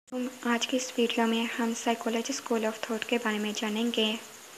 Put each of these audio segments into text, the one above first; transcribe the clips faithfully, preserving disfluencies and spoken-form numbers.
تم آج کی اس ویڈیو میں ہم سائیکولوجی اسکول آف تھاٹ کے بارے میں جانیں گے۔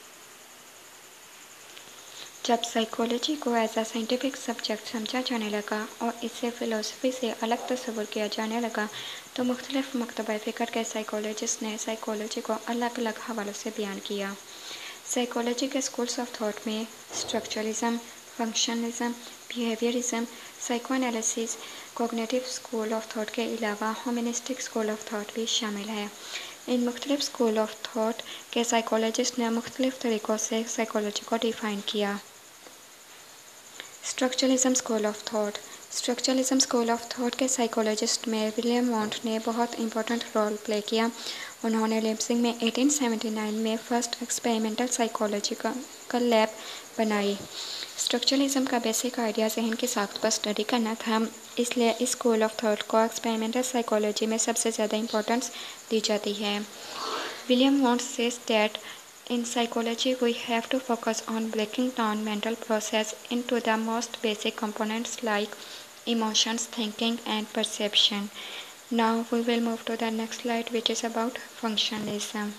جب سائیکولوجی کو ایز اے سائنٹیفک سبجیکٹ سمجھا جانے لگا اور اسے فلسفی سے الگ تصور کیا جانے لگا تو مختلف مکتبہ فکر کے سائیکولوجسٹ نے سائیکولوجی کو الگ الگ حوالوں سے بیان کیا۔ سائیکولوجی کے اسکولس آف تھاٹ میں structuralism, functionalism, behaviourism, psycho analysis, cognitive school of thought کے علاوہ ہیومنسٹک اسکول آف تھاٹ بھی شامل ہے۔ ان مختلف اسکول آف تھاٹ کے سائیکولوجسٹ نے مختلف طریقوں سے سائیکولوجی کو ڈیفائن کیا۔ Structuralism school of thought structuralism school of thought کے سائیکولوجسٹ میں ولیم وانٹ نے بہت امپورٹنٹ رول پلے کیا۔ انہوں نے لیپزگ میں ایٹین سیونٹی نائن میں فرسٹ ایکسپیریمنٹل سائیکولوجیکل لیب بنائی۔ اسٹرکچرلزم کا بیسک آئیڈیا ذہن کی ساخت پر اسٹڈی کرنا تھا، اس لیے اس اسکول آف تھاٹ کو ایکسپیریمنٹل سائیکولوجی میں سب سے زیادہ امپورٹنس دی جاتی ہے۔ William Wundt says that in psychology we have to focus on breaking down mental process into the most basic components like emotions, thinking and perception. Now we will move to the next slide which is about functionalism.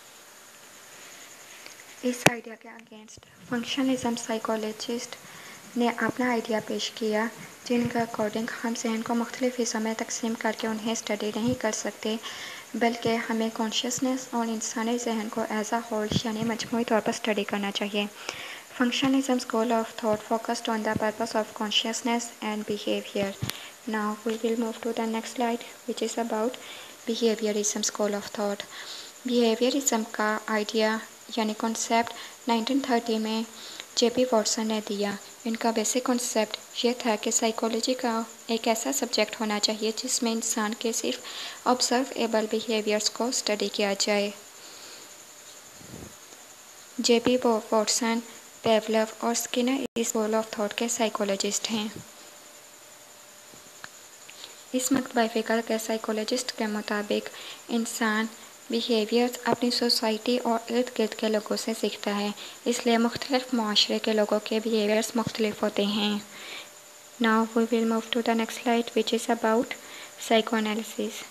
اس idea کے against functionalism psychologist نے اپنا idea پیش کیا جن کے according ہم ذہن کو مختلف حصوں میں تقسیم کر کے انہیں اسٹڈی نہیں کر سکتے، بلکہ ہمیں کانشیسنیس اور انسانی ذہن کو ایز اے ہول یعنی مجموعی طور پر اسٹڈی کرنا چاہیے۔ Functionalism school of thought focused on the purpose of consciousness and behaviour. Now we will move to the next slide which is about behaviourism school of thought. Behaviourism کا idea یعنی concept nineteen thirty میں جے پی Watson نے دیا۔ ان کا basic concept یہ تھا کہ psychology کا ایک ایسا سبجیکٹ ہونا چاہیے جس میں انسان کے صرف آبزرویبل بیہیویئرز کو اسٹڈی کیا جائے۔ جے پی واٹسن، پیولو اور اسکینر اس اسکول آف تھاٹ کے سائیکولوجسٹ ہیں۔ اس مکتبہ فکر کے سائیکولوجسٹ کے مطابق انسان بیہیویئرز اپنی سوسائٹی اور ارد گرد کے لوگوں سے سیکھتا ہے، اس لیے مختلف معاشرے کے لوگوں کے بیہیویئرز مختلف ہوتے ہیں۔ Now we will move to the next slide which is about psychoanalysis.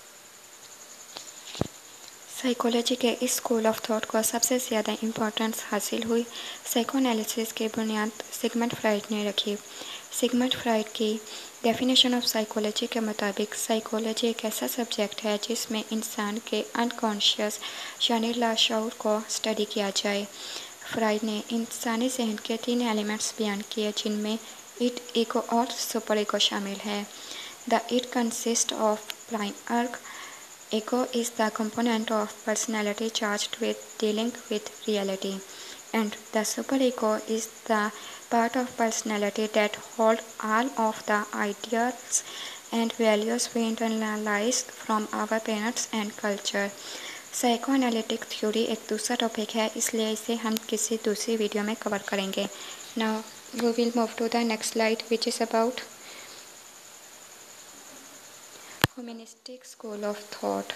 Psychology کے اس اسکول آف تھاٹ کو سب سے زیادہ امپورٹنس حاصل ہوئی سائیکو انالیسس کی بنیاد سگمنڈ فرائڈ نے رکھی۔ سگمنڈ فرائڈ کی ڈیفینیشن آف سائیکولوجی کے مطابق سائیکولوجی ایک ایسا سبجیکٹ ہے جس میں انسان کے انکانشیس یعنی لاشعور کو اسٹڈی کیا جائے۔ فرائڈ نے انسانی ذہن کے تین ایلیمنٹس بیان کیے جن میں اٹ، ایگو اور سپر ایگو شامل ہے۔ The id consist of prime urge. Ego is the component of personality charged with dealing with reality, and the superego is the part of personality that holds all of the ideals and values we internalize from our parents and culture. Psycho analytic theory ایک دوسرا topic ہے، اس لیے اسے ہم کسی دوسری video میں کور کریں گے۔ Now we will move to the next slide which is about Humanistic School of Thought.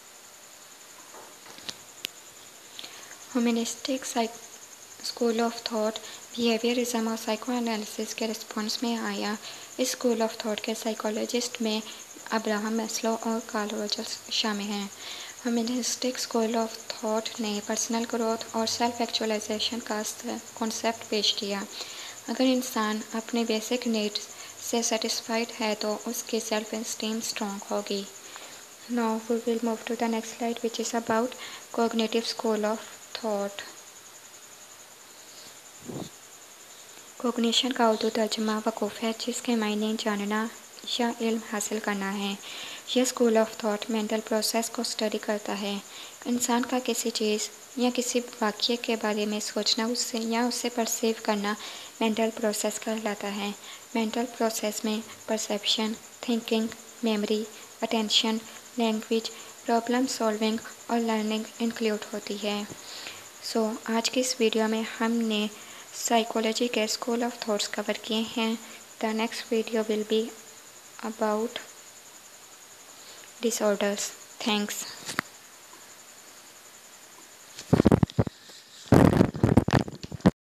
Humanistic School of Thought بیہیویئرزم اور سائیکو انالیسس کے رسپانس میں آیا۔ اس اسکول آف تھاٹ کے سائیکولوجسٹ میں ابراہم میسلو اور کارل روجرز شامل ہیں۔ ہیومنسٹک اسکول آف تھاٹ نے پرسنل گروتھ اور سیلف ایکچوائلائزیشن کا کانسیپٹ پیش کیا۔ اگر انسان اپنے بیسک نیڈز سے سیٹسفائیڈ ہے تو اس کی سیلف اسٹیم اسٹرانگ ہوگی۔ Now we will move to the next slide which is about cognitive school of thought. Cognition کا اردو ترجمہ وقوف ہے جس کے معنی جاننا یا علم حاصل کرنا ہے۔ یہ school of thought mental process کو اسٹڈی کرتا ہے۔ انسان کا کسی چیز یا کسی واقعے کے بارے میں سوچنا اس سے یا اسے پرسیو کرنا مینٹل پروسیس کہلاتا ہے۔ مینٹل پروسیس میں perception, thinking, memory, attention, language, problem solving اور لرننگ انکلوڈ ہوتی ہے۔ سو so, آج کی اس ویڈیو میں ہم نے سائیکولوجی کے اسکول آف تھاٹس کور کیے ہیں۔ The next video will be about disorders. Thanks.